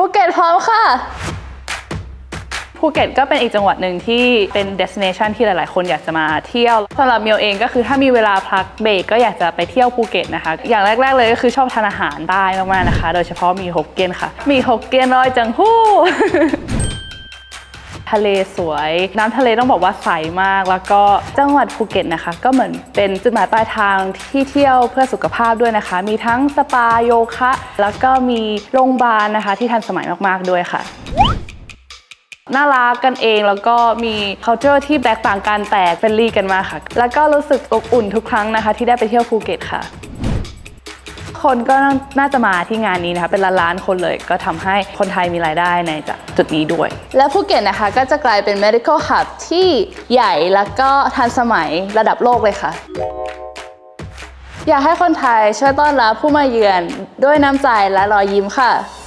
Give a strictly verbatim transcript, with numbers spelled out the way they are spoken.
เก็ตพร้อมค่ะภูเก็ตก็เป็นอีกจังหวัดหนึ่งที่เป็น destination ที่หลายๆคนอยากจะมาเที่ยวสำหรับเมียวเองก็คือถ้ามีเวลาพักเบรกก็อยากจะไปเที่ยวภูเก็ตนะคะอย่างแรกๆเลยก็คือชอบทานอาหารใต้มากๆนะคะโดยเฉพาะหมี่ฮกเกี้ยนค่ะหมี่ฮกเกี้ยนร้อยจังฮู้ ทะเลสวยน้ำทะเลต้องบอกว่าใสมากแล้วก็จังหวัดภูเก็ตนะคะก็เหมือนเป็นจุดหมายปลายทางที่เที่ยวเพื่อสุขภาพด้วยนะคะมีทั้งสปาโยคะแล้วก็มีโรงพยาบาลนะคะที่ทันสมัยมากๆด้วยค่ะน่ารักกันเองแล้วก็มี culture ที่แตกต่างกันแต่เฟรนลี่กันมากค่ะแล้วก็รู้สึกอบอุ่นทุกครั้งนะคะที่ได้ไปเที่ยวภูเก็ตค่ะคนก็น่าจะมาที่งานนี้นะคะเป็นล้านๆคนเลยก็ทำให้คนไทยมีรายได้ในจุดนี้ด้วยและภูเก็ตนะคะก็จะกลายเป็น medical hub ที่ใหญ่แล้วก็ทันสมัยระดับโลกเลยค่ะอยากให้คนไทยช่วยต้อนรับผู้มาเยือนด้วยน้ำใจและรอยยิ้มค่ะ